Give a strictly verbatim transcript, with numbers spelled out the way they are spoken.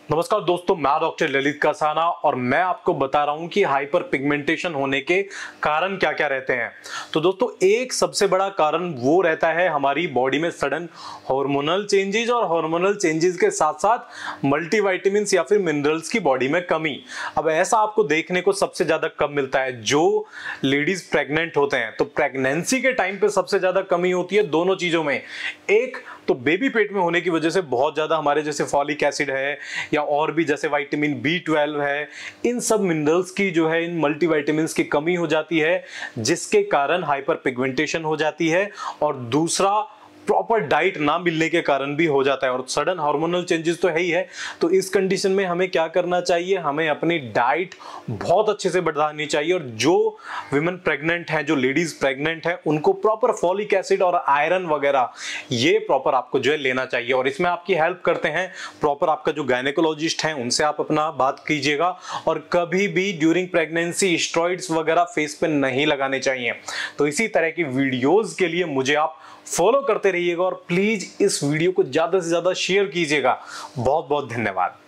नमस्कार दोस्तों, मैं डॉक्टर ललित कसाना और मैं आपको बता रहा हूं कि हाइपर पिगमेंटेशन होने के कारण क्या क्या रहते हैं। तो दोस्तों, एक सबसे बड़ा कारण वो रहता है हमारी बॉडी में सडन हार्मोनल चेंजेस और हार्मोनल चेंजेस के साथ साथ मल्टीविटामिन्स या फिर मिनरल्स की बॉडी में कमी। अब ऐसा आपको देखने को सबसे ज्यादा कब मिलता है? जो लेडीज प्रेग्नेंट होते हैं तो प्रेगनेंसी के टाइम पे सबसे ज्यादा कमी होती है दोनों चीजों में। एक तो बेबी पेट में होने की वजह से बहुत ज्यादा हमारे जैसे फॉलिक एसिड है या और भी जैसे विटामिन बी ट्वेल्व है, इन सब मिनरल्स की जो है इन मल्टीविटामिन्स की कमी हो जाती है, जिसके कारण हाइपर पिगमेंटेशन हो जाती है। और दूसरा, प्रॉपर डाइट ना मिलने के कारण भी हो जाता है। और सडन हार्मोनल चेंजेस तो है ही है। तो इस कंडीशन में हमें क्या करना चाहिए? हमें अपनी डाइट बहुत अच्छे से बढ़ानी चाहिए। और जो विमेन प्रेग्नेंट हैं, जो लेडीज प्रेग्नेंट हैं, उनको प्रॉपर फॉलिक एसिड और आयरन वगैरह ये प्रॉपर आपको जो है लेना चाहिए। और इसमें आपकी हेल्प करते हैं प्रॉपर आपका जो गायनेकोलॉजिस्ट है, उनसे आप अपना बात कीजिएगा। और कभी भी ड्यूरिंग प्रेगनेंसी स्टेरॉइड्स वगैरह फेस पे नहीं लगाने चाहिए। तो इसी तरह की वीडियोस के लिए मुझे आप फॉलो करते रहिएगा और प्लीज इस वीडियो को ज्यादा से ज्यादा शेयर कीजिएगा। बहुत बहुत धन्यवाद।